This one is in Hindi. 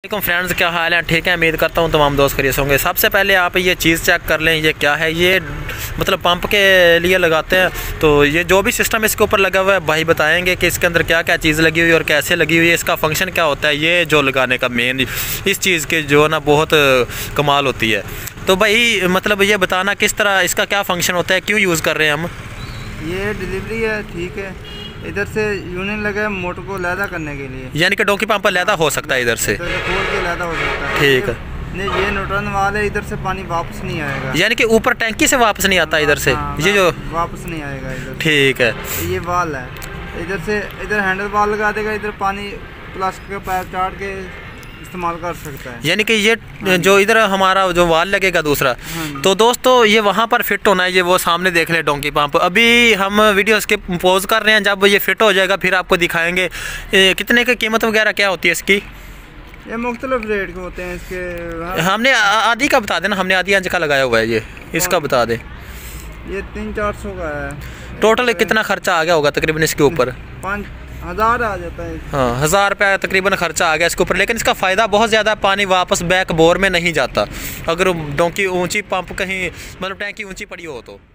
फ्रेंड्स, क्या हाल है? ठीक है, उम्मीद करता हूँ तमाम दोस्त खरीद होंगे। सबसे पहले आप ये चीज़ चेक कर लें, ये क्या है। ये मतलब पंप के लिए लगाते हैं, तो ये जो भी सिस्टम इसके ऊपर लगा हुआ है भाई बताएंगे कि इसके अंदर क्या क्या चीज़ लगी हुई है और कैसे लगी हुई है, इसका फंक्शन क्या होता है। ये जो लगाने का मेन इस चीज़ के जो ना बहुत कमाल होती है। तो भाई मतलब ये बताना किस तरह इसका क्या फंक्शन होता है, क्यों यूज़ कर रहे हैं हम। ये डिलीवरी है, ठीक है। इधर से यूनियन लगा है मोटर को लैदा करने के लिए, यानी कि डोंकी पंप पर लैदा हो सकता है इधर से खोल के लैदा हो सकता है। ठीक है। नहीं, ये न्यूट्रल वाल है, इधर से पानी वापस नहीं आएगा, यानी कि ऊपर टैंकी से वापस नहीं आता इधर से। ये जो वापस नहीं आएगा इधर। ठीक है, ये वाल है, इधर से इधर हैंडल वाल लगा देगा, इधर पानी प्लास्टिक का पाइप चाट के इस्तेमाल कर सकता है। यानी कि ये जो इधर हमारा जो वाल लगेगा दूसरा, तो दोस्तों ये वहाँ पर फिट होना है। ये वो सामने देख ले डोंकी पंप। अभी हम वीडियो इसके पोज कर रहे हैं, जब ये फिट हो जाएगा फिर आपको दिखाएंगे कितने की कीमत वगैरह क्या होती है इसकी। ये मुख्तलिफ रेट के होते हैं इसके। हमने आदि का बता देना, हमने आदि अंज का लगाया हुआ है, ये इसका बता दें। ये 300-400 का है। टोटल कितना खर्चा आ गया होगा तकरीबन इसके ऊपर? 5,000 आ जाता है। हाँ, 1000 रुपया तकरीबन खर्चा आ गया इसके ऊपर। लेकिन इसका फ़ायदा बहुत ज़्यादा, पानी वापस बैक बोर में नहीं जाता अगर डोंकी ऊंची पंप कहीं मतलब टैंकी ऊंची पड़ी हो तो।